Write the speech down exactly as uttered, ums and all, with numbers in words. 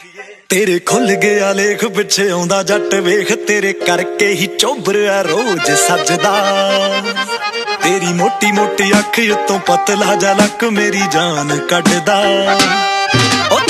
तेरे खुल गया लेख पिछे आउंदा जट वेख, तेरे करके ही चोबरा रोज सजदा। तेरी मोटी मोटी अख उत्तों पतला जा लक मेरी जान कढदा।